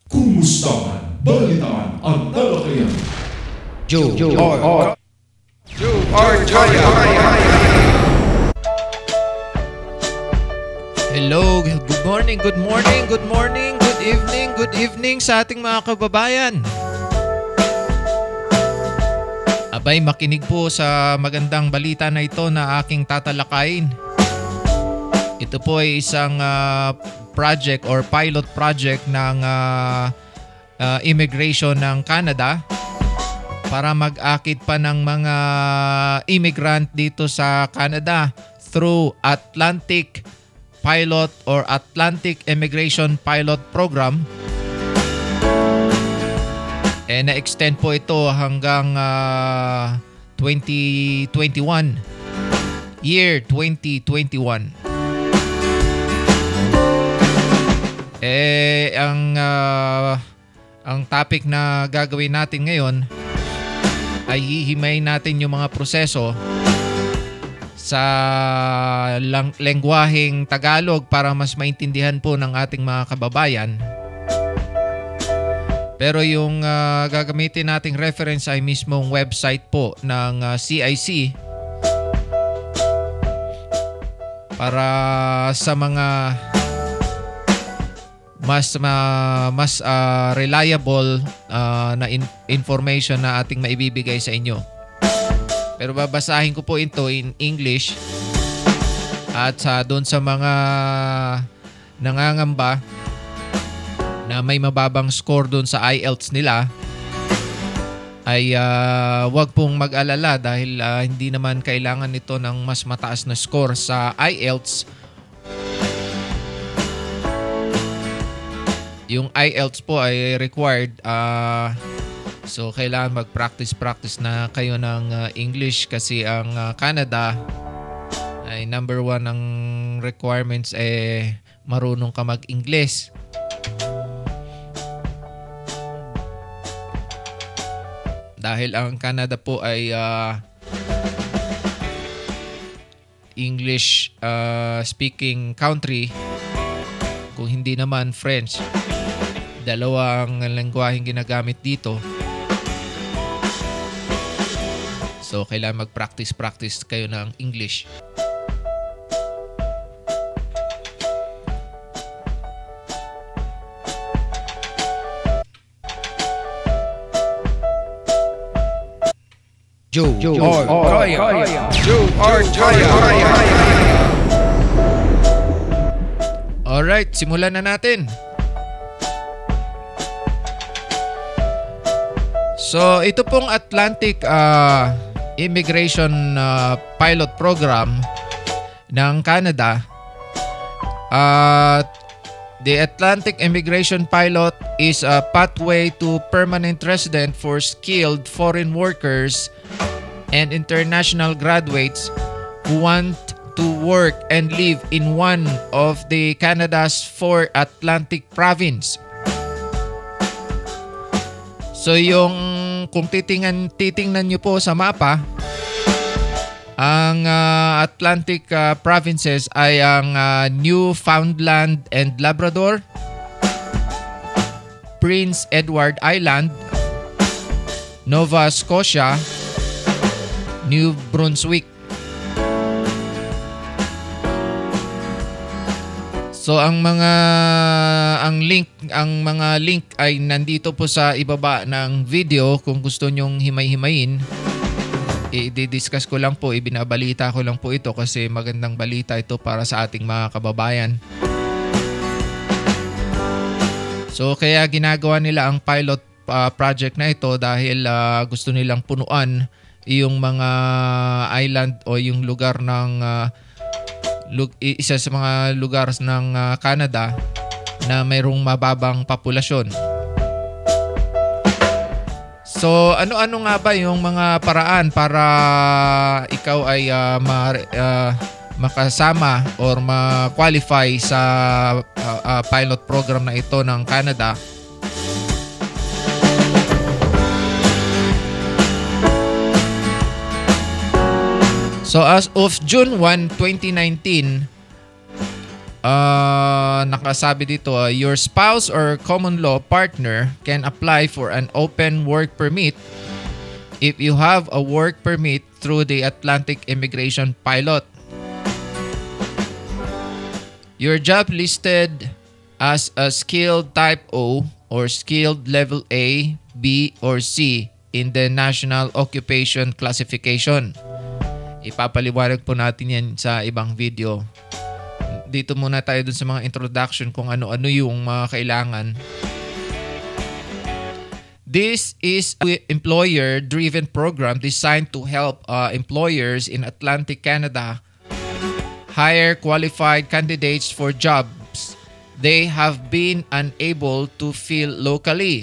Kumustahan, balitaan at talakayan. Hello, good morning, good morning, good morning, good evening sa ating mga kababayan. Abay, makinig po sa magandang balita na ito na aking tatalakayin. Ito po ay isang project or pilot project ng immigration ng Canada para mag-akit pa ng mga immigrant dito sa Canada through Atlantic Pilot or Atlantic Immigration Pilot Program. Na-extend po ito hanggang 2021. Year 2021. Ang topic na gagawin natin ngayon ay hihimayin natin yung mga proseso sa lengguaheng Tagalog para mas maintindihan po ng ating mga kababayan. Pero yung gagamitin nating reference ay mismong website po ng CIC para sa mga mas reliable na information na ating maibibigay sa inyo. Pero babasahin ko po ito in English at doon sa mga nangangamba na may mababang score doon sa IELTS nila ay wag pong mag-alala dahil hindi naman kailangan ito ng mas mataas na score sa IELTS. Yung IELTS po ay required, so kailangan mag-practice na kayo ng English kasi ang Canada ay number 1 ng requirements marunong ka mag-English. Dahil ang Canada po ay English speaking country, kung hindi naman French. Dalawang lengguaheng ginagamit dito. So, kailangan mag-practice kayo ng English. Alright, simulan na natin. So, ito pong Atlantic Immigration Pilot Program ng Canada. The Atlantic Immigration Pilot is a pathway to permanent resident for skilled foreign workers and international graduates who want to work and live in one of the Canada's 4 Atlantic province. So kung titingnan niyo po sa mapa, ang Atlantic provinces ay ang Newfoundland and Labrador, Prince Edward Island, Nova Scotia, New Brunswick. So ang mga link ay nandito po sa ibaba ng video kung gusto nyong himay-himayin. I-discuss ko lang po, ibinabalita ko lang po ito kasi magandang balita ito para sa ating mga kababayan. So kaya ginagawa nila ang pilot project na ito dahil gusto nilang punuan yung mga island o yung lugar ng isa sa mga lugar ng Canada na mayroong mababang populasyon. So ano-ano nga ba yung mga paraan para ikaw ay makasama or ma-qualify sa pilot program na ito ng Canada? So as of June 1, 2019, nakasabi dito, your spouse or common law partner can apply for an open work permit if you have a work permit through the Atlantic Immigration Pilot. Your job listed as a skilled type O or skilled level A, B, or C in the National Occupation Classification. Ipapaliwanag po natin yan sa ibang video. Dito muna tayo dun sa mga introduction kung ano-ano yung mga kailangan. This is an employer-driven program designed to help employers in Atlantic Canada hire qualified candidates for jobs they have been unable to fill locally.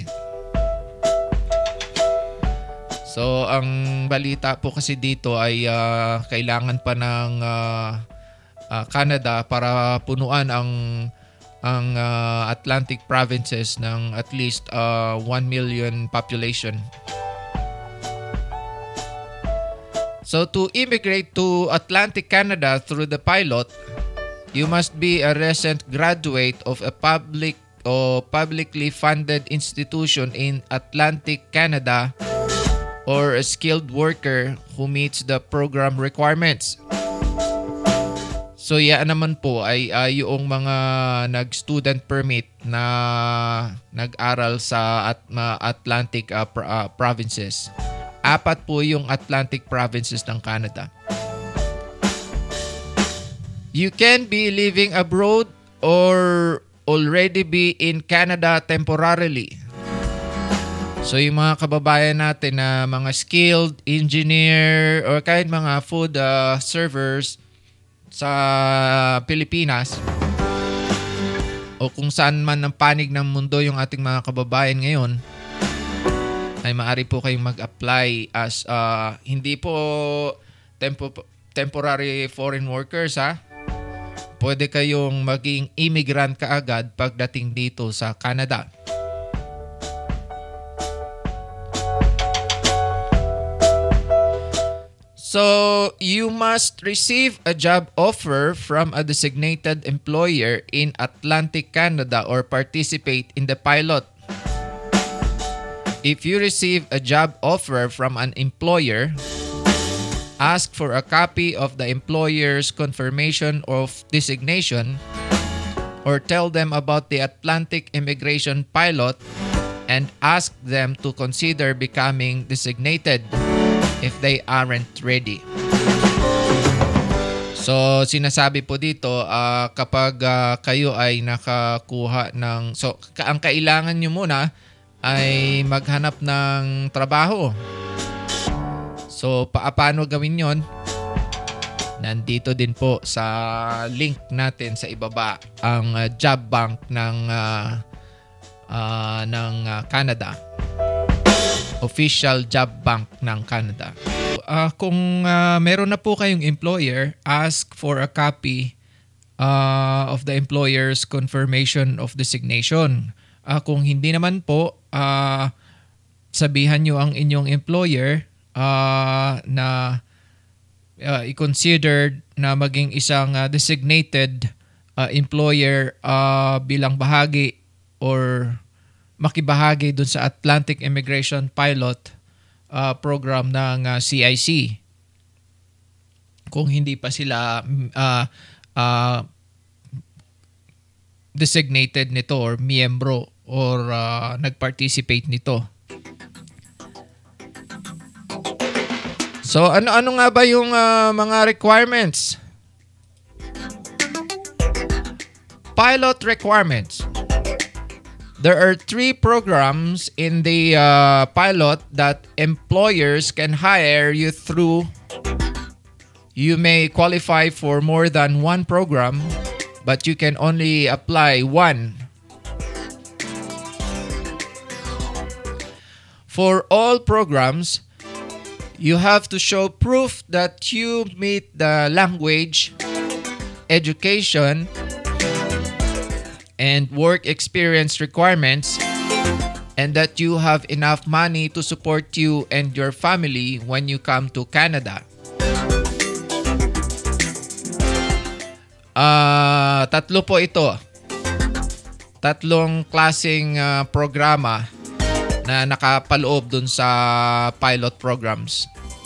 So, ang balita po kasi dito ay kailangan pa ng Canada para punuan ang Atlantic provinces ng at least 1 million population. So, to immigrate to Atlantic Canada through the pilot, you must be a recent graduate of a public or publicly funded institution in Atlantic Canada or a skilled worker who meets the program requirements. So yan naman po ay yung mga nag-student permit na nag-aral sa Atlantic provinces. 4 po yung Atlantic provinces ng Canada. You can be living abroad or already be in Canada temporarily. So yung mga kababayan natin na mga skilled engineer or kahit mga food servers sa Pilipinas o kung saan man ng panig ng mundo yung ating mga kababayan ngayon, ay maaari po kayong mag-apply as hindi po temporary foreign workers ha. Pwede kayong maging immigrant kaagad pagdating dito sa Canada. So, you must receive a job offer from a designated employer in Atlantic Canada or participate in the pilot. If you receive a job offer from an employer, ask for a copy of the employer's confirmation of designation or tell them about the Atlantic Immigration Pilot and ask them to consider becoming designated if they aren't ready. So, sinasabi po dito, kapag kayo ay nakakuha ng... So, ang kailangan nyo muna ay maghanap ng trabaho. So, paano gawin yon? Nandito din po sa link natin sa ibaba ang job bank ng Canada. Official job bank ng Canada. Kung meron na po kayong employer, ask for a copy of the employer's confirmation of designation. Kung hindi naman po, sabihan nyo ang inyong employer na i-consider na maging isang designated employer bilang bahagi or makibahagi dun sa Atlantic Immigration Pilot program ng CIC. Kung hindi pa sila designated nito or miyembro or nag-participate nito. So ano nga ba yung mga requirements? Pilot requirements. There are 3 programs in the pilot that employers can hire you through. You may qualify for more than 1 program, but you can only apply 1. For all programs, you have to show proof that you meet the language, education, and work experience requirements, and that you have enough money to support you and your family when you come to Canada. Tatlo po ito. Tatlong klaseng programa na nakapaloob dun sa pilot programs.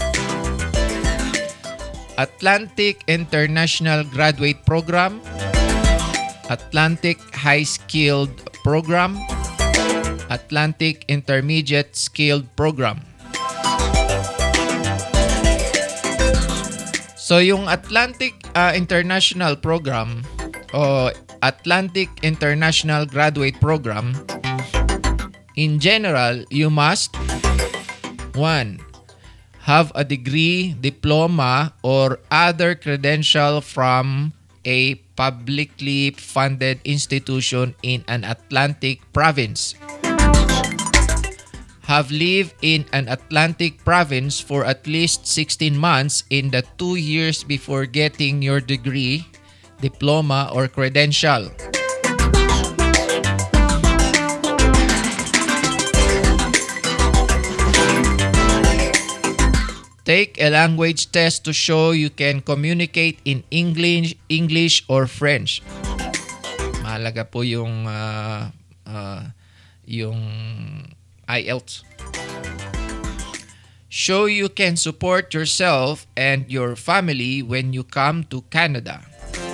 Atlantic International Graduate Program, Atlantic High Skilled Program, Atlantic Intermediate Skilled Program. So yung Atlantic International Program o Atlantic International Graduate Program, in general, you must 1. Have a degree, diploma, or other credential from a publicly funded institution in an Atlantic province. Have lived in an Atlantic province for at least 16 months in the 2 years before getting your degree, diploma, or credential. Take a language test to show you can communicate in English or French. Mahalaga po yung IELTS. Show you can support yourself and your family when you come to Canada.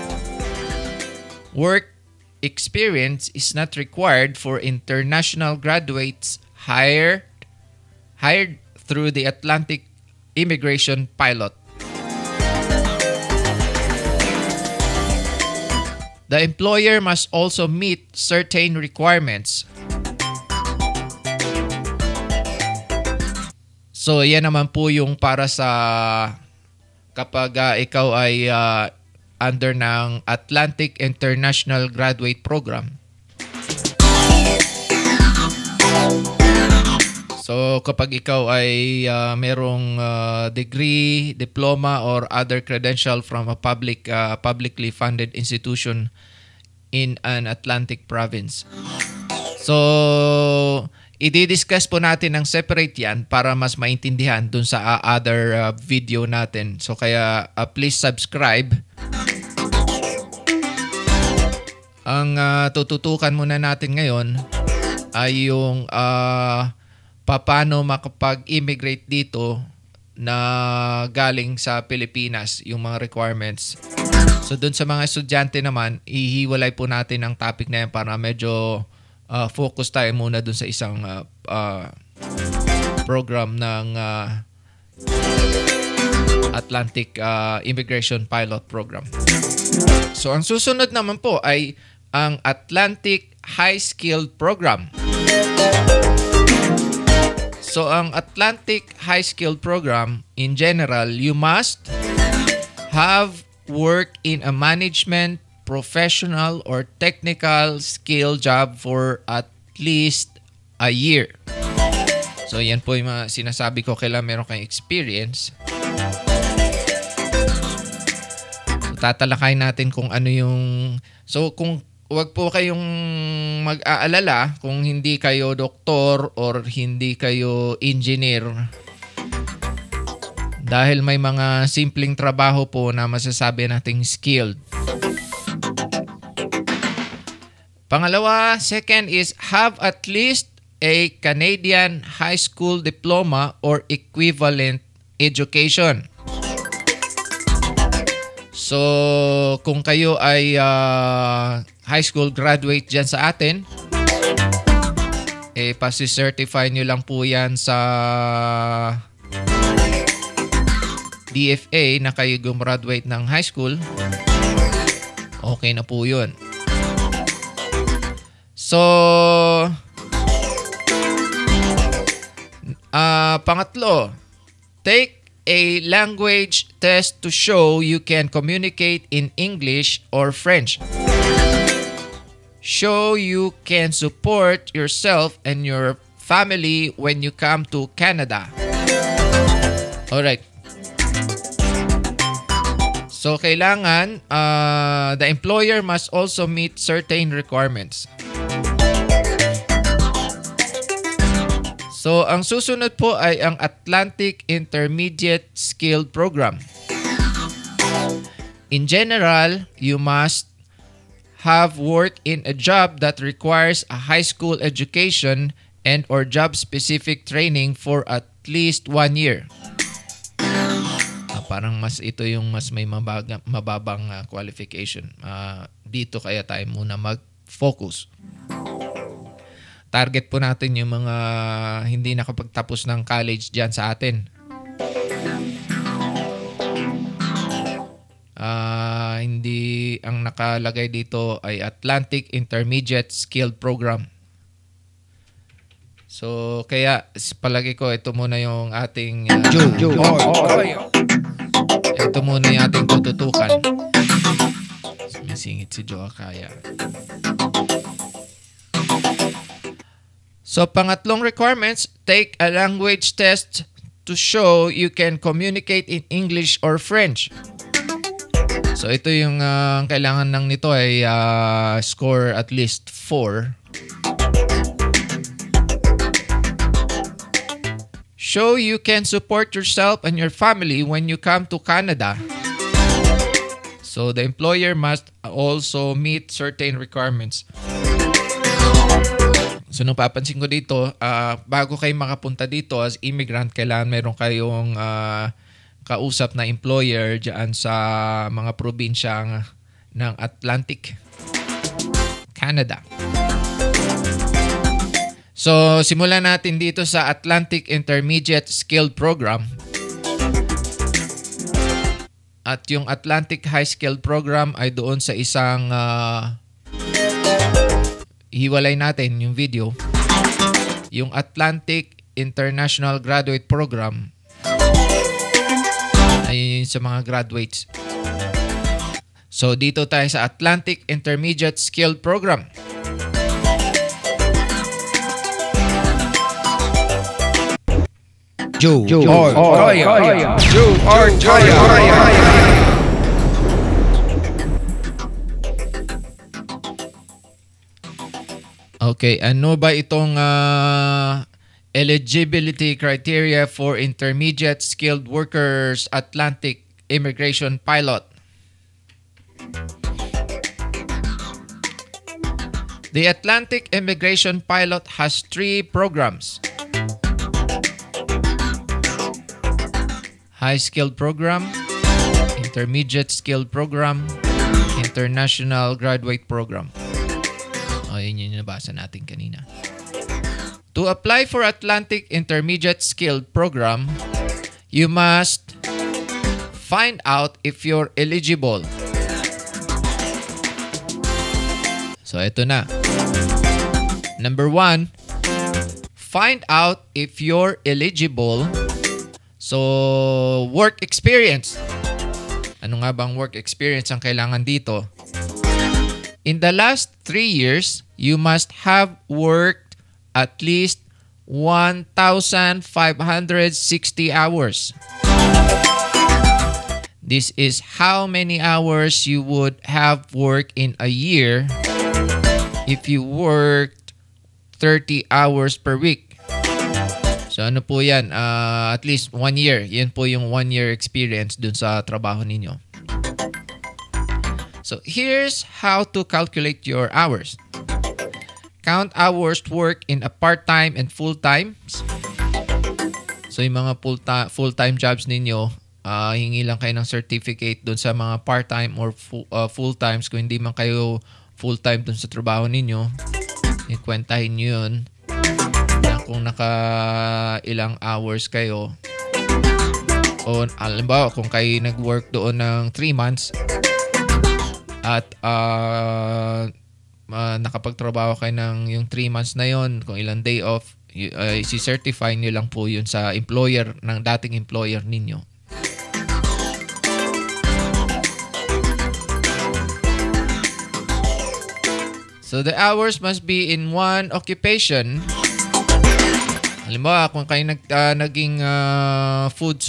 Work experience is not required for international graduates hired through the Atlantic Immigration Pilot. The employer must also meet certain requirements. So, yan naman po yung para sa kapag ikaw ay under ng Atlantic International Graduate Program. So, kapag ikaw ay merong degree, diploma, or other credential from a publicly funded institution in an Atlantic province. So, i-discuss po natin ng separate yan para mas maintindihan dun sa other video natin. So kaya please subscribe. Ang tututukan muna natin ngayon ay yung paano makapag-immigrate dito na galing sa Pilipinas, yung mga requirements. So dun sa mga estudyante naman, ihiwalay po natin ang topic na yan para medyo focus tayo muna dun sa isang program ng Atlantic Immigration Pilot Program. So ang susunod naman po ay ang Atlantic High Skilled Program. So ang Atlantic High Skilled Program, in general, you must have work in a management, professional, or technical skill job for at least a year. So yan po yung mga sinasabi ko, kailangan meron kayong experience. So, tatalakayin natin kung ano yung... So kung wag po kayong mag-aalala kung hindi kayo doktor or hindi kayo engineer. Dahil may mga simpleng trabaho po na masasabi nating skilled. Pangalawa, second is have at least a Canadian high school diploma or equivalent education. So, kung kayo ay high school graduate dyan sa atin, pasi-certify nyo lang po yan sa DFA na kayo gumraduate ng high school. Okay na po yun. So, pangatlo, take a language test to show you can communicate in English or French. Show you can support yourself and your family when you come to Canada. Alright. So, kailangan, the employer must also meet certain requirements. So, ang susunod po ay ang Atlantic Intermediate Skilled Program. In general, you must have worked in a job that requires a high school education and or job-specific training for at least 1 year. Parang mas ito yung mas may mababang qualification. Dito kaya tayo muna mag-focus. Target po natin yung mga hindi nakapagtapos ng college dyan sa atin. Hindi ang nakalagay dito ay Atlantic Intermediate Skilled Program. So, kaya palagi ko ito muna yung ating ito muna yung ating tututukan. Sumisingit si Joe Akaya. So, pangatlong requirements, take a language test to show you can communicate in English or French. So, ito yung kailangan ng nito ay score at least 4. Show you can support yourself and your family when you come to Canada. So, the employer must also meet certain requirements. So, nung papansin ko dito, bago kayo makapunta dito as immigrant, kailangan meron kayong kausap na employer dyan sa mga probinsya ng Atlantic, Canada. So, simulan natin dito sa Atlantic Intermediate Skilled Program. At yung Atlantic High Skilled Program ay doon sa isang hiwalay natin yung video. Yung Atlantic International Graduate Program ay sa mga graduates. So, dito tayo sa Atlantic Intermediate Skilled Program. Okay, ano ba itong eligibility criteria for intermediate skilled workers Atlantic immigration pilot? The Atlantic immigration pilot has 3 programs. High skilled program, intermediate skilled program, international graduate program. O, yun yung nabasa natin kanina. To apply for Atlantic Intermediate Skilled Program, you must find out if you're eligible. So, ito na. Number 1, find out if you're eligible. So, work experience. Ano nga bang work experience ang kailangan dito? In the last 3 years, you must have worked at least 1,560 hours. This is how many hours you would have worked in a year if you worked 30 hours per week. So ano po yan? At least 1 year. Yan po yung 1 year experience dun sa trabaho ninyo. So here's how to calculate your hours. Count hours work in a part-time and full-time. So yung mga full-time jobs ninyo, hingi lang kayo ng certificate dun sa mga part-time or full-times. Kung hindi man kayo full-time dun sa trabaho ninyo, ikwentahin nyo yun. Kung naka ilang hours kayo o halimbawa kung kayo nag-work doon ng 3 months at nakapagtrabaho kayo ng yung 3 months na yon, kung ilang day off, isi-certify nyo lang po yun sa employer ng dating employer ninyo. So the hours must be in one occupation. Halimbawa, kung kayo naging food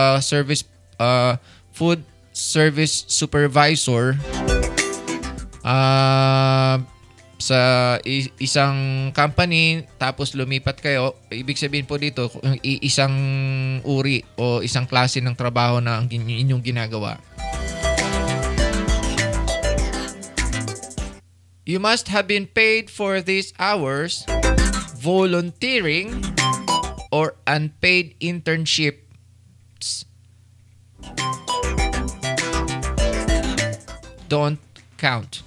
service supervisor sa isang company, tapos lumipat kayo, ibig sabihin po dito, isang uri o isang klase ng trabaho na ang inyong ginagawa. You must have been paid for these hours volunteering or unpaid internships don't count.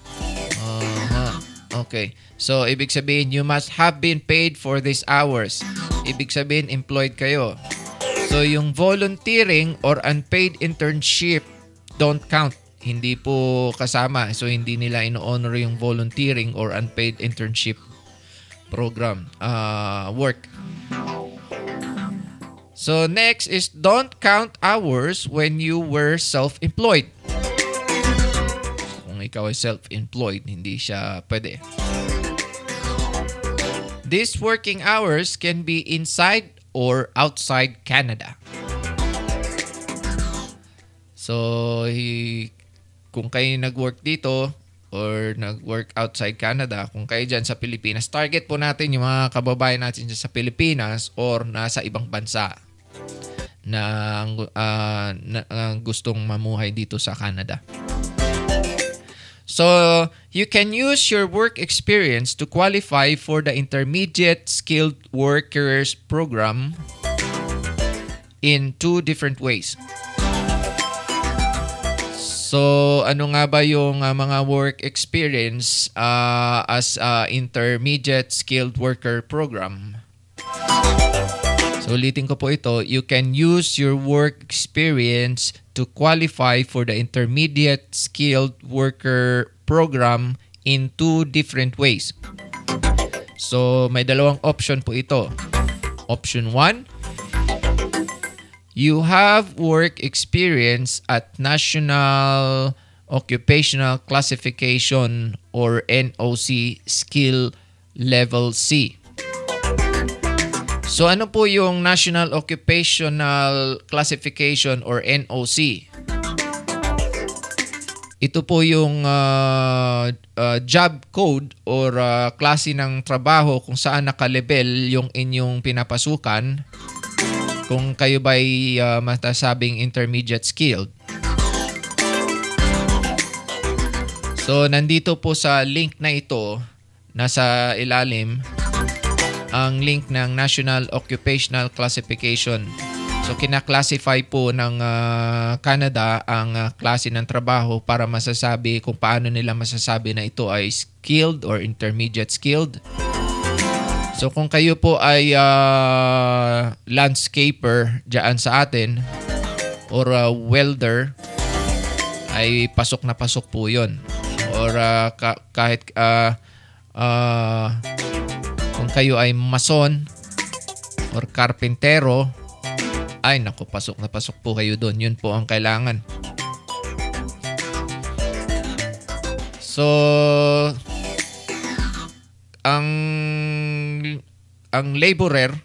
Okay. So, ibig sabihin, you must have been paid for these hours. Ibig sabihin, employed kayo. So, yung volunteering or unpaid internship don't count. Hindi po kasama. So, hindi nila ino-honor yung volunteering or unpaid internship program, work. So, next is don't count hours when you were self-employed. Kung ikaw ay self-employed, hindi siya pwede. These working hours can be inside or outside Canada. So, kung kayo nag-work dito or nag-work outside Canada, kung kayo dyan sa Pilipinas, target po natin yung mga kababayan natin dyan sa Pilipinas or nasa ibang bansa na gustong mamuhay dito sa Canada. So, you can use your work experience to qualify for the Intermediate Skilled Workers Program in 2 different ways. So, ano nga ba yung mga work experience as Intermediate Skilled Worker Program? So, ulitin ko po ito. You can use your work experience to qualify for the Intermediate Skilled Worker Program in 2 different ways. So, may dalawang option po ito. Option 1, you have work experience at National Occupational Classification or NOC Skill Level C. So ano po yung National Occupational Classification or NOC? Ito po yung job code or klase ng trabaho kung saan nakalabel yung inyong pinapasukan kung kayo ba'y matasabing intermediate skilled. So nandito po sa link na ito, nasa ilalim, ang link ng National Occupational Classification. So, kinaklasify po ng Canada ang klase ng trabaho para masasabi kung paano nila masasabi na ito ay skilled or intermediate skilled. So, kung kayo po ay landscaper dyan sa atin or welder, ay pasok na pasok po yun. Or kahit kung kayo ay mason or karpentero, ay naku, pasok na pasok po kayo doon. Yun po ang kailangan. So, ang laborer,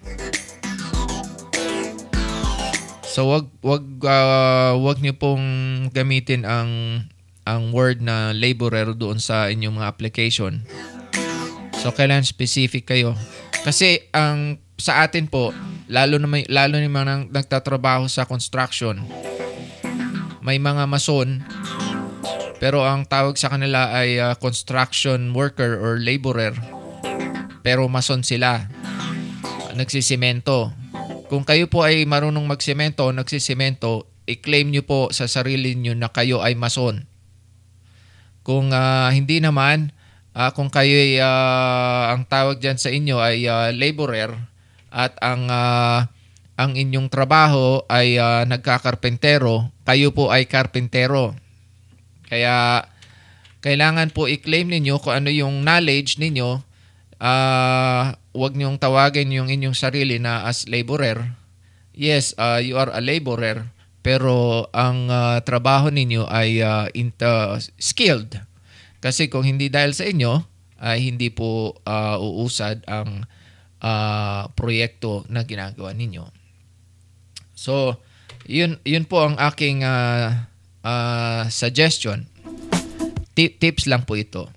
so wag niyo pong gamitin ang word na laborer doon sa inyong mga application. So, kailangan specific kayo. Kasi sa atin po, lalo na mga nagtatrabaho sa construction, may mga mason, pero ang tawag sa kanila ay construction worker or laborer. Pero mason sila. Nagsisemento. Kung kayo po ay marunong magsemento o nagsisemento, i-claim nyo po sa sarili nyo na kayo ay mason. Kung hindi naman, kung kayo ay ang tawag dyan sa inyo ay laborer at ang inyong trabaho ay nagkakarpentero, kayo po ay karpentero. Kaya kailangan po i-claim ninyo kung ano yung knowledge ninyo. Huwag niyong tawagin yung inyong sarili na as laborer. Yes, you are a laborer, pero ang trabaho ninyo ay skilled. Kasi kung hindi dahil sa inyo, ay hindi po uusad ang proyekto na ginagawa ninyo. So, yun po ang aking suggestion. Tips lang po ito.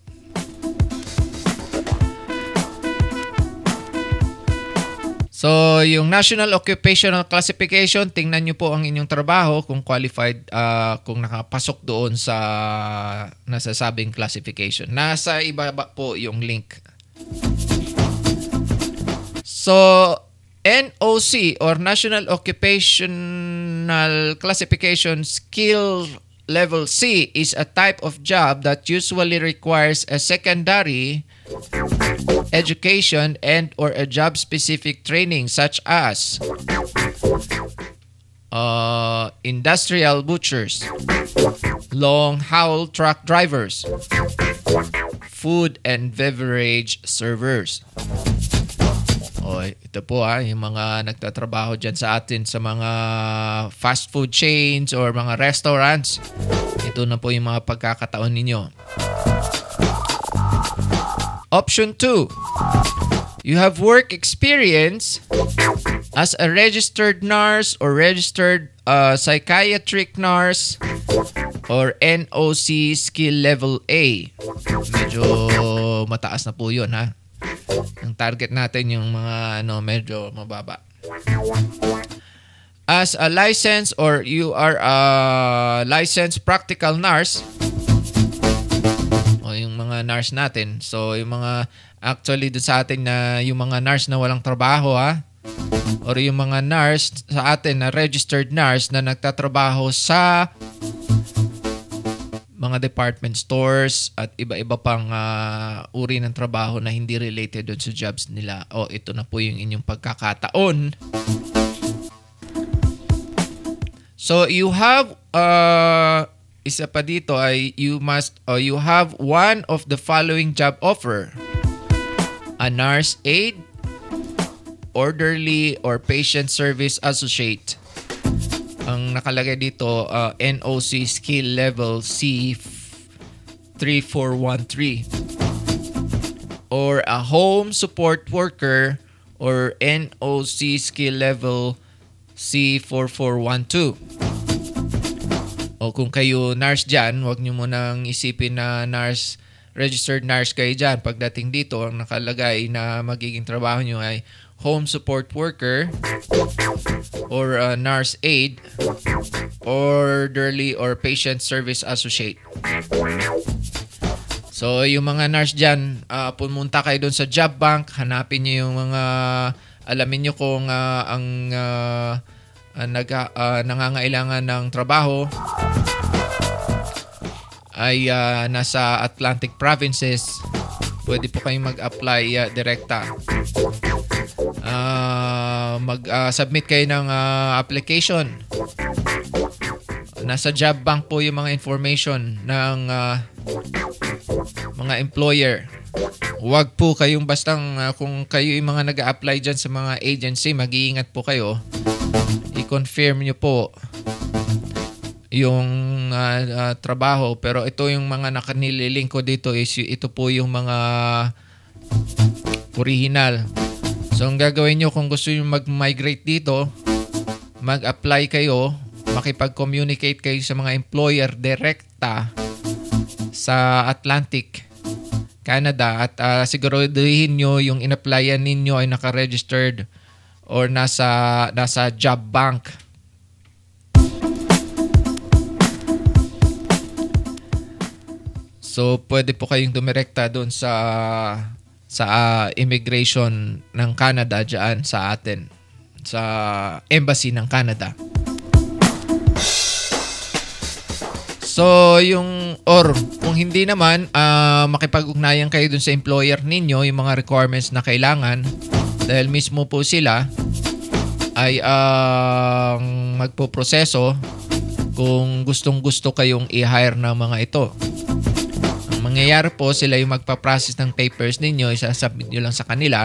So, yung National Occupational Classification, tingnan nyo po ang inyong trabaho kung qualified, kung nakapasok doon sa nasasabing classification. Nasa ibaba po yung link. So, NOC or National Occupational Classification Skill Level C is a type of job that usually requires a secondary education and or a job-specific training such as industrial butchers, long-haul truck drivers, food and beverage servers. Ito po yung mga nagtatrabaho dyan sa atin sa mga fast food chains or mga restaurants. Ito na po yung mga pagkakataon ninyo. Option 2. You have work experience as a registered nurse or registered psychiatric nurse or NOC skill level A. Medyo mataas na po yun ha. Ang target natin yung mga medyo mababa. As a licensed or you are a licensed practical nurse, o yung mga nurse natin. So yung mga actually doon sa atin na yung mga nurse na walang trabaho or yung mga nurse sa atin na registered nurse na nagtatrabaho sa mga department stores at iba-iba pang uri ng trabaho na hindi related doon sa jobs nila. Ito na po yung inyong pagkakataon. So you have isa pa dito ay you have one of the following job offer. A nurse aide, orderly or patient service associate. Ang nakalagay dito, NOC skill level C3413. Or a home support worker or NOC skill level C4412. O kung kayo nurse dyan, huwag nyo munang isipin na nurse, registered nurse kayo dyan. Pagdating dito, ang nakalagay na magiging trabaho nyo ay home support worker or nurse aide, orderly or patient service associate. So yung mga nurse dyan, pumunta kayo doon sa job bank, hanapin nyo yung mga, alamin nyo kung ang nangangailangan ng trabaho ay nasa Atlantic provinces. Pwede po kayong mag-apply direkta. Mag-submit kayo ng application. Nasa job bank po yung mga information ng mga employer. Huwag po kayong bastang kung kayo yung mga nag-a-apply dyan sa mga agency, mag-iingat po kayo. I-confirm nyo po yung trabaho. Pero ito yung mga nakanililink ko dito is ito po yung mga original. So ang gagawin nyo kung gusto nyo mag-migrate dito, mag-apply kayo, makipag-communicate kayo sa mga employer direkta sa Atlantic, Canada at siguraduhin nyo yung in-applyan ninyo ay naka-registered or nasa job bank. So pwede po kayong dumirekta doon sa immigration ng Canada dyan sa atin, sa embassy ng Canada. So kung hindi naman, makipag-ugnayan kayo dun sa employer ninyo, yung mga requirements na kailangan, dahil mismo po sila ay magpoproseso kung gustong-gusto kayong i-hire ng mga ito. Ang mangyayari po, sila yung magpa-process ng papers ninyo, isasubmit nyo lang sa kanila.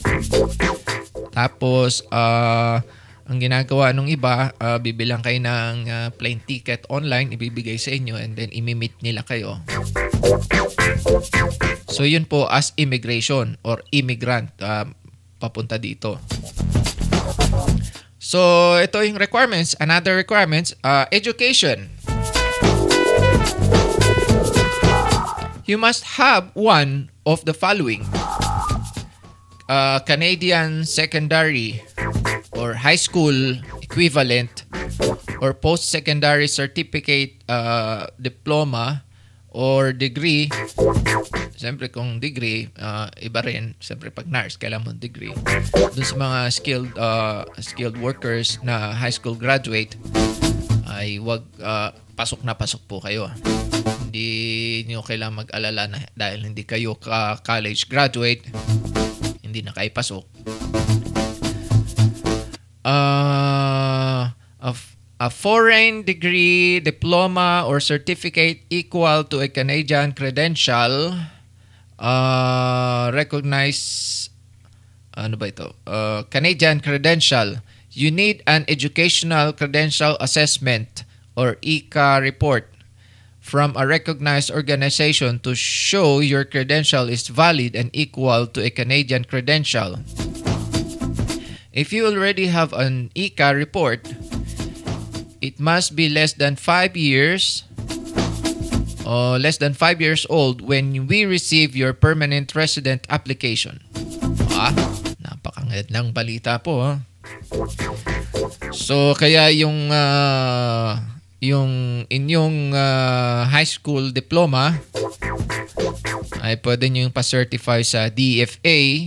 Tapos, ang ginagawa nung iba, bibilang kayo ng plane ticket online, ibibigay sa inyo, and then imi-meet nila kayo. So, yun po as immigration or immigrant papunta dito. So, ito yung requirements. Another requirements, education. You must have one of the following. Canadian secondary or high school equivalent or post-secondary certificate, diploma or degree. Siyempre kung degree, iba rin. Siyempre pag nurse, kailangan mo degree. Doon sa mga skilled workers na high school graduate, ay wag pasok na pasok po kayo. Hindi niyo kailangan mag-alala na dahil hindi kayo college graduate, hindi na kayo pasok. A foreign degree, diploma, or certificate equal to a Canadian credential, recognized, Canadian credential. You need an educational credential assessment or ECA report from a recognized organization to show your credential is valid and equal to a Canadian credential. If you already have an ECA report, it must be less than 5 years old when we receive your permanent resident application. Napakangad ng balita po. So kaya yung inyong high school diploma ay pwede nyo yung pa-certify sa DFA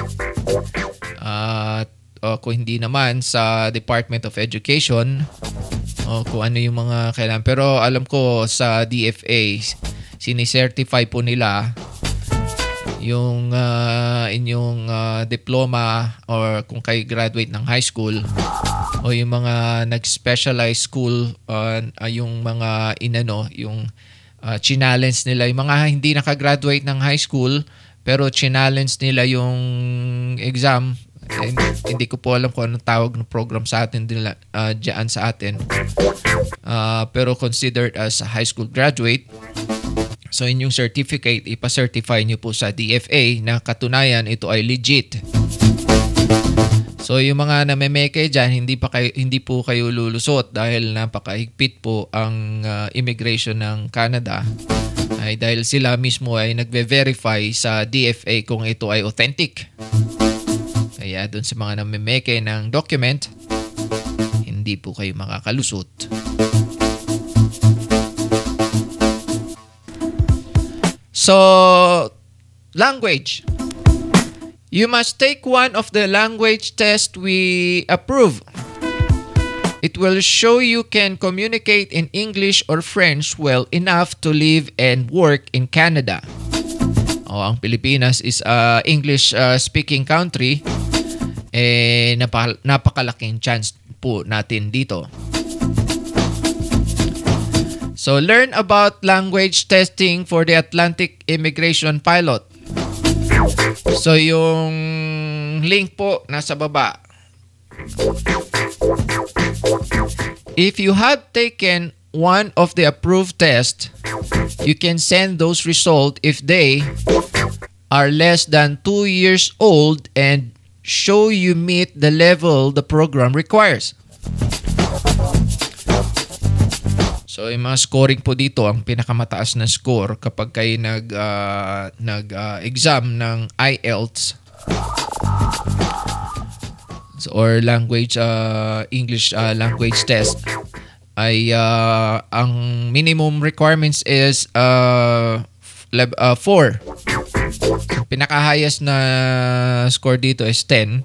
o kung hindi naman sa Department of Education o kung ano yung mga kailangan. Pero alam ko sa DFA sinicertify po nila yung inyong diploma or kung kayo graduate ng high school o yung mga nag-specialized school, yung mga yung challenge nila, yung mga hindi nakagraduate ng high school pero challenge nila yung exam. Hindi ko po alam kung anong tawag ng program sa atin dyan sa atin, pero considered as a high school graduate. So inyong certificate, ipa-certify nyo po sa DFA na katunayan ito ay legit. So yung mga namemeke dyan, hindi po kayo lulusot dahil napakahigpit po ang immigration ng Canada. Ay dahil sila mismo ay nagve-verify sa DFA kung ito ay authentic. Kaya dun sa mga namemeke ng document, hindi po kayo makakalusot. So, language. You must take one of the language tests we approve. It will show you can communicate in English or French well enough to live and work in Canada. Ang Pilipinas is a English-speaking country. Napakalaking chance po natin dito. So, learn about language testing for the Atlantic Immigration Pilot. So, yung link po nasa baba. If you have taken one of the approved tests, you can send those results if they are less than 2 years old and show you meet the level the program requires. So, yung mga scoring po dito, ang pinakamataas na score kapag kayo nag-exam ng IELTS or English language test ay ang minimum requirements is 4. So, pinaka-highest na score dito is 10.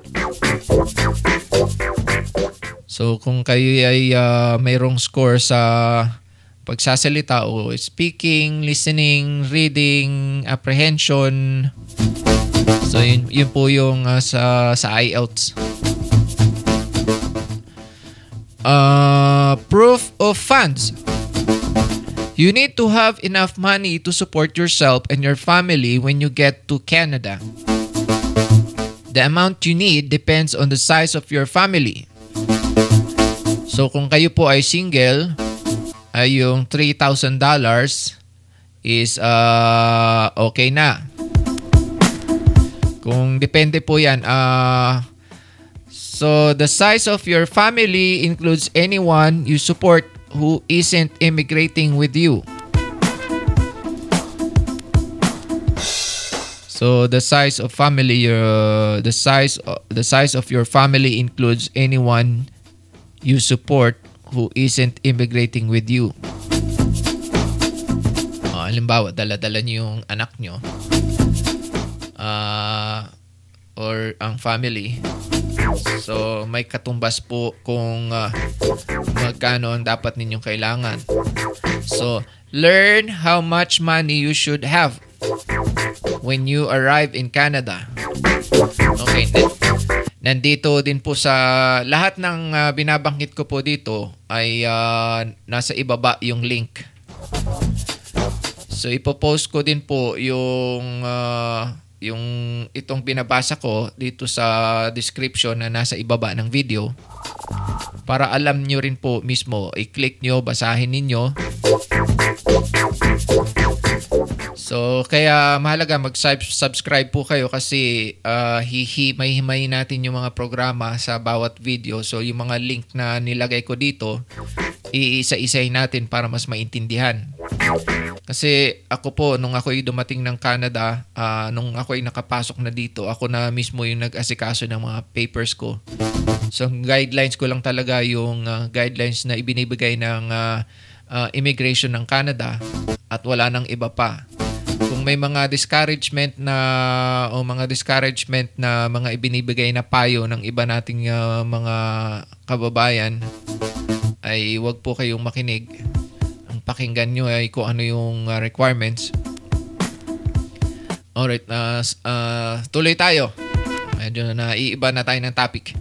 So, kung kayo ay mayroong score sa pagsasalita o speaking, listening, reading, apprehension. So, yun po yung sa IELTS. Proof of funds. You need to have enough money to support yourself and your family when you get to Canada. The amount you need depends on the size of your family. So, kung kayo po ay single, ay yung $3,000 is okay na. Kung depende po yan. So, the size of your family includes anyone you support who isn't immigrating with you. So the size of family, the size of your family includes anyone you support who isn't immigrating with you. Halimbawa, dala-dala niyo yung anak nyo or ang family. So may katumbas po kung magkano ang dapat ninyong kailangan. So learn how much money you should have when you arrive in Canada. Okay, nandito din po sa lahat ng binabanggit ko po dito ay nasa ibaba yung link. So ipopost ko din po yung itong binabasa ko dito sa description na nasa ibaba ng video para alam nyo rin po mismo. I-click nyo, basahin ninyo. So kaya mahalaga mag-subscribe po kayo kasi hihimay-himay natin yung mga programa sa bawat video. So yung mga link na nilagay ko dito, iisa-isay natin para mas maintindihan. Kasi ako po, nung ako'y dumating ng Canada, nung ako'y nakapasok na dito, ako na mismo yung nag-asikaso ng mga papers ko. So guidelines ko lang talaga yung guidelines na ibinibigay ng immigration ng Canada at wala nang iba pa. Kung may mga discouragement na mga ibinibigay na payo ng iba nating mga kababayan, ay wag po kayong makinig. Ang pakinggan nyo ay kung ano yung requirements. Alright, tuloy tayo. Medyo naiiba na tayo ng topic.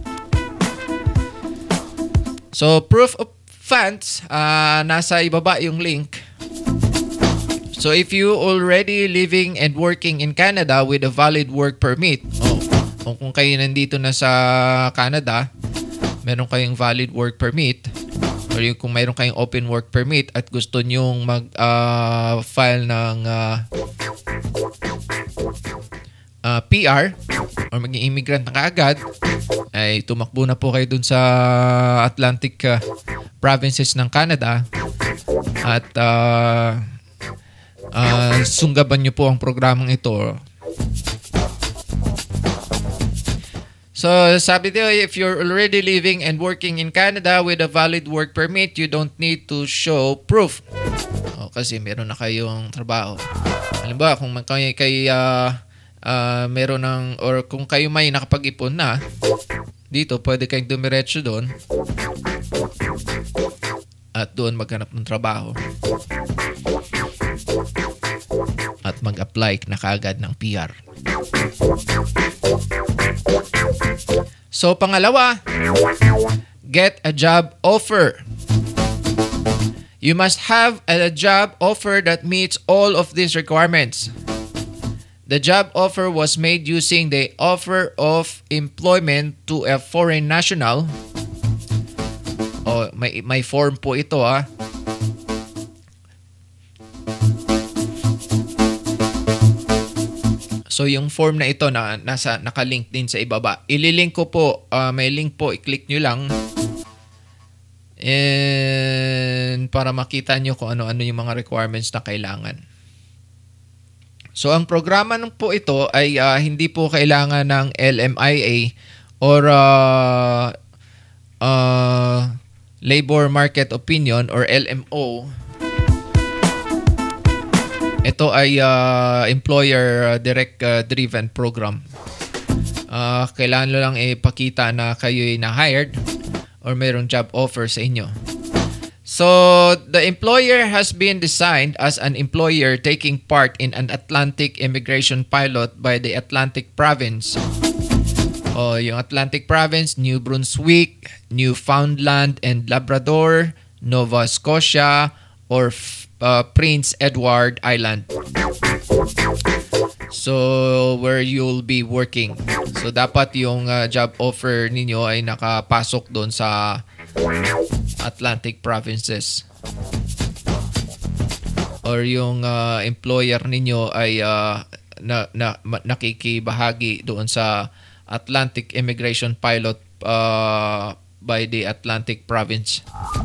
So, proof of funds, nasa ibaba yung link. So if you already living and working in Canada with a valid work permit, o kung kayo nandito na sa Canada, meron kayong valid work permit, or kung mayroon kayong open work permit at gusto nyong mag-file ng PR or maging immigrant na kaagad, ay tumakbo na po kayo dun sa Atlantic provinces ng Canada at sunggaban nyo po ang programang ito. So, sabi dito, if you're already living and working in Canada with a valid work permit, you don't need to show proof. Kasi meron na kayong trabaho. Halimbawa, kung meron ng, or kung kayo may nakapag-ipon na, dito, pwede kayong dumiretso doon at doon maghanap ng trabaho. At mag-apply na kaagad ng PR. So, pangalawa, get a job offer. You must have a job offer that meets all of these requirements. The job offer was made using the offer of employment to a foreign national. May form po ito So yung form na ito nakalink din sa ibaba. Ililink ko po, may link po, i-click nyo lang. And para makita nyo kung ano-ano yung mga requirements na kailangan. So ang programa po ito ay hindi po kailangan ng LMIA or Labor Market Opinion or LMO. Ito ay employer direct driven program. Kailangan lang ipakita na kayo ay na-hired or mayroong job offer sa inyo. So, the employer has been designed as an employer taking part in an Atlantic immigration pilot by the Atlantic Province. Yung Atlantic Province, New Brunswick, Newfoundland and Labrador, Nova Scotia, or Prince Edward Island. So, where you'll be working. So, dapat yung job offer ninyo ay nakapasok doon sa Atlantic provinces. Or yung employer ninyo ay nakikibahagi doon sa Atlantic Immigration Pilot by the Atlantic Province.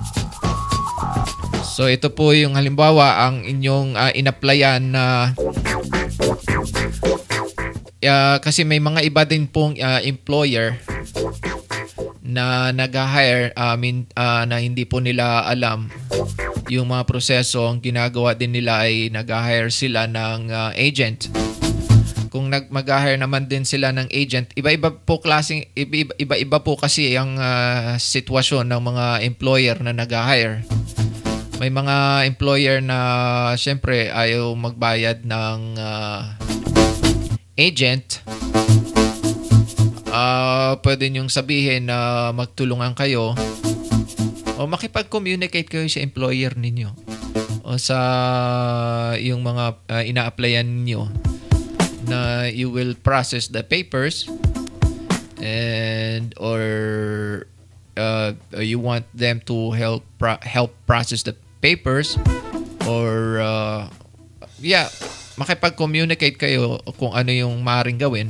So ito po yung halimbawa ang inyong inapplyan na Kasi may mga iba din pong employer na nag-hire na hindi po nila alam yung mga proseso. Ang ginagawa din nila ay nag-hire sila ng agent. Kung mag-hire naman din sila ng agent, iba-iba po po kasi ang sitwasyon ng mga employer na nag-hire. May mga employer na syempre ayaw magbayad ng agent. Pwede niyong sabihin na magtulungan kayo o makipag-communicate kayo sa employer ninyo o sa yung mga ina-applyan ninyo na you will process the papers and or you want them to help process the papers or makipag-communicate kayo kung ano yung maaaring gawin.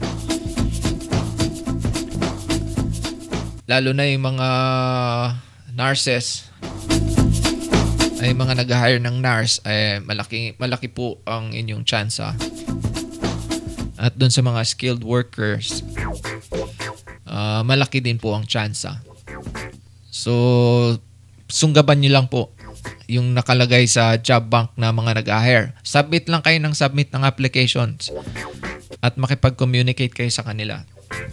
Lalo na yung mga nurses, ay mga nag-hire ng nurse, malaki po ang inyong tsansa. At dun sa mga skilled workers, malaki din po ang tsansa. So, sunggaban nyo lang po yung nakalagay sa job bank na mga nag-hire. Submit lang kayo ng submit ng applications at makipag-communicate kayo sa kanila.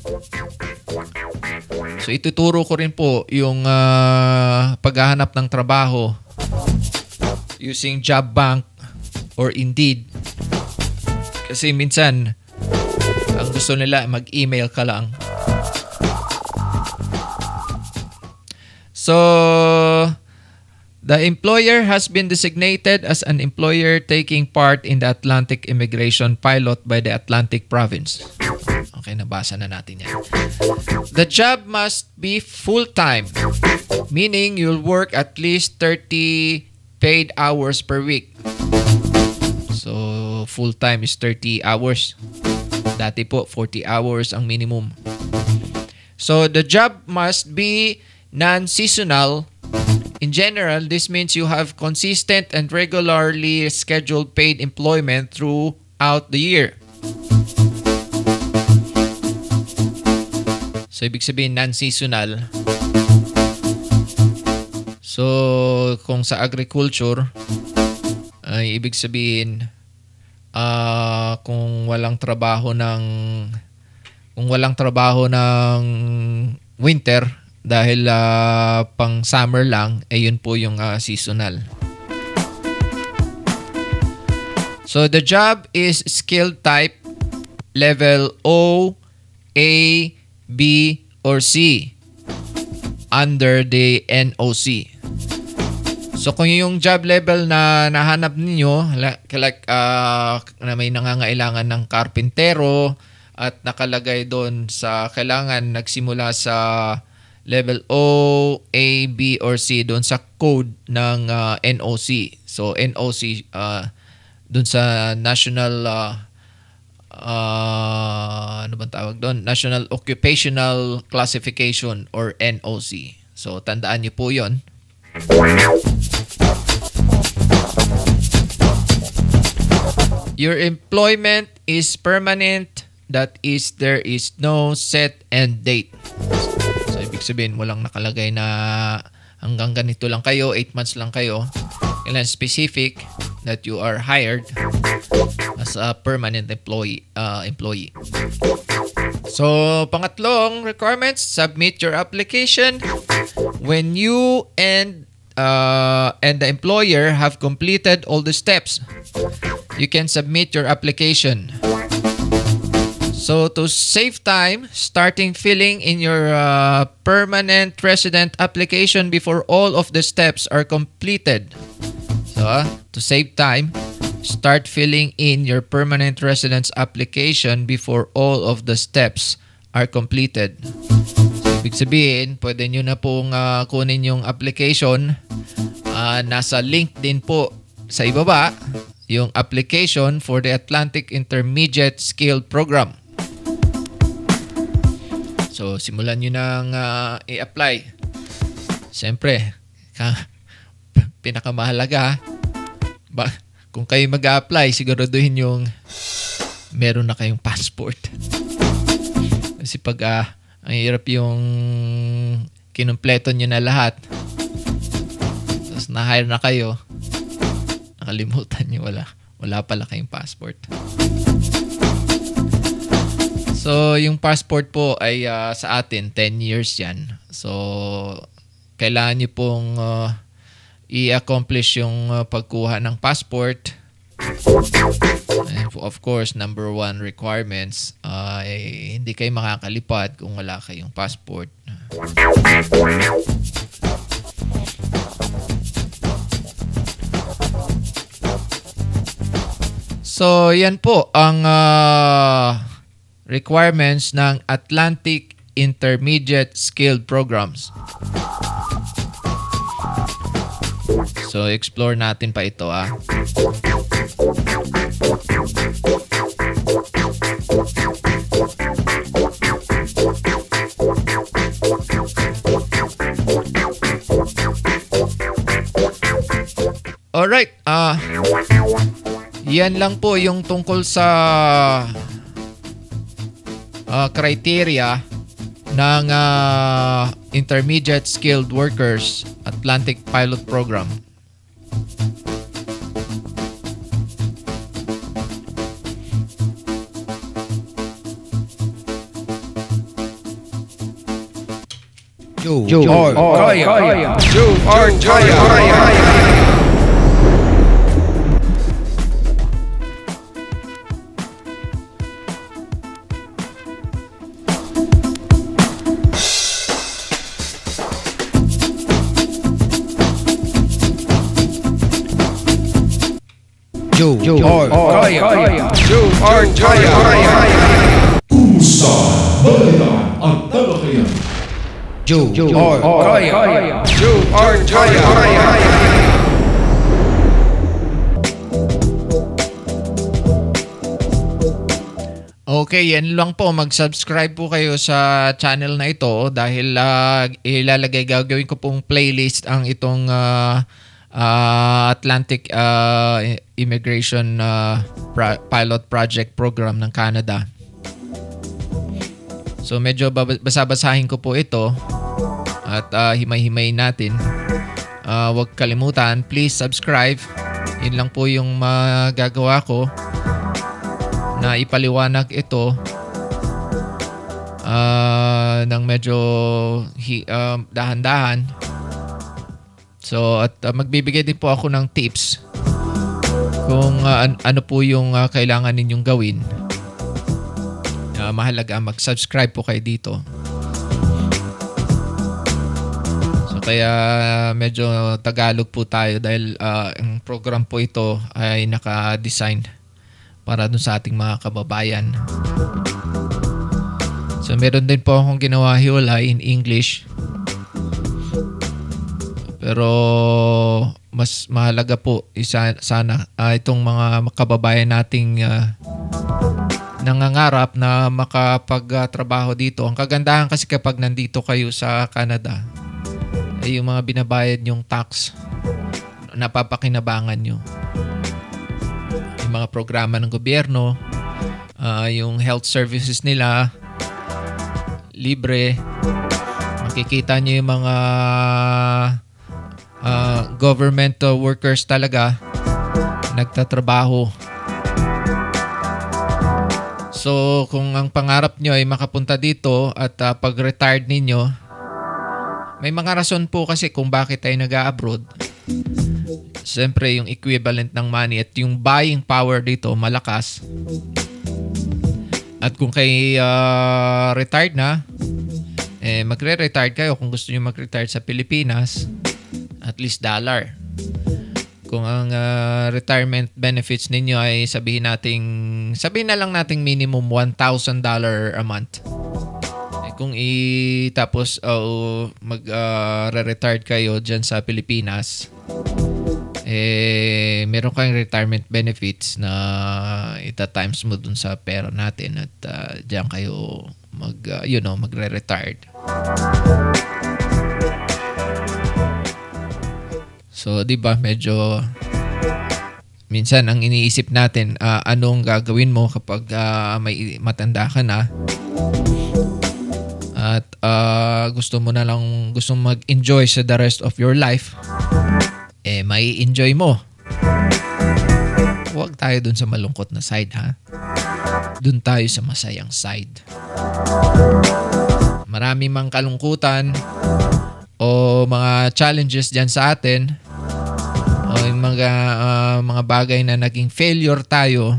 So ituturo ko rin po yung paghahanap ng trabaho using job bank or Indeed. Kasi minsan ang gusto nila mag-email ka lang. So the employer has been designated as an employer taking part in the Atlantic Immigration Pilot by the Atlantic Province. Okay, nabasa na natin yan. The job must be full-time, meaning you'll work at least 30 paid hours per week. So, full-time is 30 hours. Dati po, 40 hours ang minimum. So, the job must be non-seasonal. In general, this means you have consistent and regularly scheduled paid employment throughout the year. So, ibig sabihin non-seasonal. So, kung sa agriculture, ay ibig sabihin kung walang trabaho ng winter dahil pang summer lang, yun po yung seasonal. So, the job is skilled type level O, A, B, or C under the NOC. So kung yung job level na nahanap ninyo, like na may nangangailangan ng karpintero at nakalagay doon sa kailangan nagsimula sa level O, A, B, or C doon sa code ng NOC. So NOC doon sa National ano bang tawag doon? National Occupational Classification or NOC. So, tandaan niyo po yon. Your employment is permanent. That is, there is no set end date. So, ibig sabihin, walang nakalagay na hanggang ganito lang kayo, 8 months lang kayo. Kailan specific that you are hired as a permanent employee. So, pangatlong requirements, submit your application when you and the employer have completed all the steps. You can submit your application. So, to save time, starting filling in your permanent resident application before all of the steps are completed. So, to save time, start filling in your permanent residence application before all of the steps are completed. So, ibig sabihin, pwede nyo na pong kunin yung application. Nasa link din po sa ibaba, yung application for the Atlantic Intermediate Skilled Program. So, simulan nyo nang i-apply. Siyempre, pinakamahalaga, kung kayo mag-a-apply, siguraduhin yung meron na kayong passport. Kasi pag ang hirap yung kinumpleto nyo na lahat, tapos na-hire na kayo, nakalimutan nyo, wala pala kayong passport. So, yung passport po ay sa atin, 10 years yan. So, kailangan nyo pong i-accomplish yung pagkuha ng passport. And of course, number 1 requirements ay hindi kayo makakalipad kung wala kayong passport. So, yan po ang requirements ng Atlantic Intermediate Skilled Programs. So, explore natin pa ito Alright, yan lang po yung tungkol sa criteria ng Intermediate Skilled Workers Atlantic Pilot Program. Pusa, balitaan at talakayan. Okay, yan lang po. Mag-subscribe po kayo sa channel na ito dahil gagawin ko pong playlist ang itong Atlantic Immigration Pilot Project Program ng Canada. So medyo basa-basahin ko po ito at himay-himay natin. Huwag kalimutan, please subscribe. Yun lang po yung magagawa ko na ipaliwanag ito ng medyo dahan-dahan. So at magbibigay din po ako ng tips kung ano po yung kailangan ninyong gawin. Mahalaga mag-subscribe po kayo dito. So kaya medyo Tagalog po tayo dahil ang program po ito ay naka-design para dun sa ating mga kababayan. So meron din po akong ginawa hiwalay in English. Pero mas mahalaga po sana itong mga kababayan nating nangangarap na makapagtrabaho dito. Ang kagandahan kasi kapag nandito kayo sa Canada ay yung mga binabayad nyong tax napapakinabangan nyo. Yung mga programa ng gobyerno, yung health services nila libre. Makikita nyo yung mga government workers talaga nagtatrabaho. So kung ang pangarap nyo ay makapunta dito at pag-retired ninyo, may mga rason po kasi kung bakit tayo nag-abroad. Siyempre yung equivalent ng money at yung buying power dito malakas. At kung kayo retired na, magre-retired kayo kung gusto nyo mag-retire sa Pilipinas, at least $1. Kung ang retirement benefits ninyo ay sabihin na lang nating minimum $1,000 a month. Kung tapos mag-retired kayo dyan sa Pilipinas, meron kayong retirement benefits na ita-times mo dun sa pera natin at dyan kayo magre-retired. So, 'di ba, medyo Minsan ang iniisip natin, anong gagawin mo kapag may matanda ka na at gusto mag-enjoy sa the rest of your life, may enjoy mo. Huwag tayo dun sa malungkot na side, ha? Dun tayo sa masayang side. Marami mang kalungkutan o mga challenges dyan sa atin, o yung mga bagay na naging failure tayo,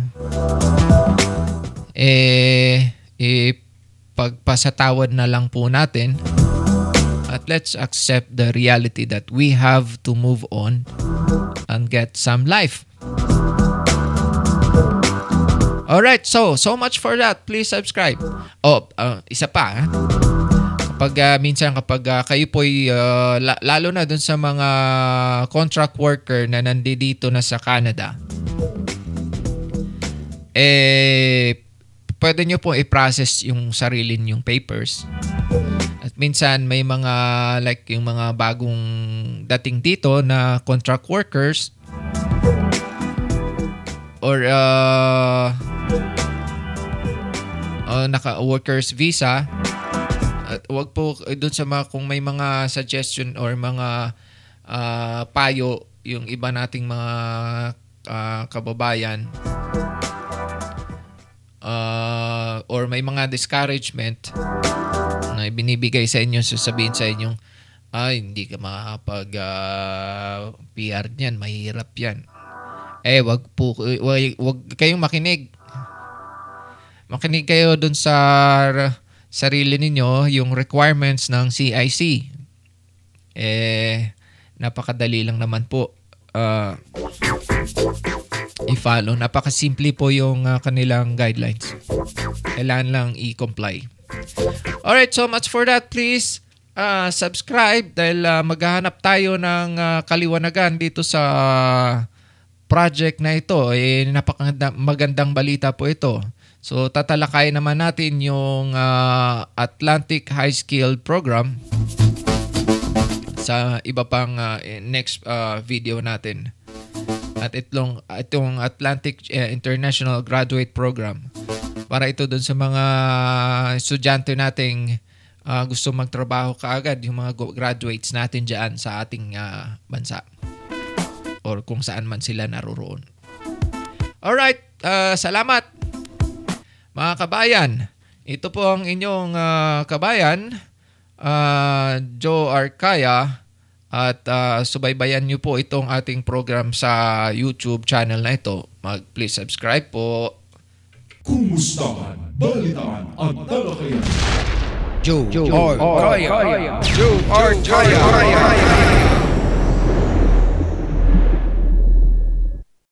pagpasatawad na lang po natin at let's accept the reality that we have to move on and get some life. Alright, so much for that. Please subscribe. Isa pa, kapag kayo po'y lalo na dun sa mga contract worker na nandito na sa Canada, pwede nyo po i-process yung sarili nyong papers. At minsan may mga yung mga bagong dating dito na contract workers or naka-workers visa. At wag po doon sa kung may mga suggestion or mga payo yung iba nating mga kababayan or may mga discouragement na binibigay sa inyo, sasabihin sa inyong hindi ka makakapag PR niyan, mahirap yan. Wag kayong makinig. Makinig kayo dun sa sarili ninyo, yung requirements ng CIC. Napakadali lang naman po i-follow. Napakasimple po yung kanilang guidelines. Kailangan lang i-comply. Alright, so much for that. Please subscribe dahil maghahanap tayo ng kaliwanagan dito sa project na ito. Magandang balita po ito. So tatalakayin naman natin yung Atlantic High Skill Program sa iba pang next video natin. At itong Atlantic International Graduate Program, para ito dun sa mga estudyante nating gusto magtrabaho kaagad, yung mga graduates natin dyan sa ating bansa or kung saan man sila naroroon. Alright, salamat mga kabayan. Ito po ang inyong kabayan, Joe Arcaya. At subaybayan nyo po itong ating program sa YouTube channel na ito. Please subscribe po. Kumustahan, balitaan at talakayan. Joe Arcaya.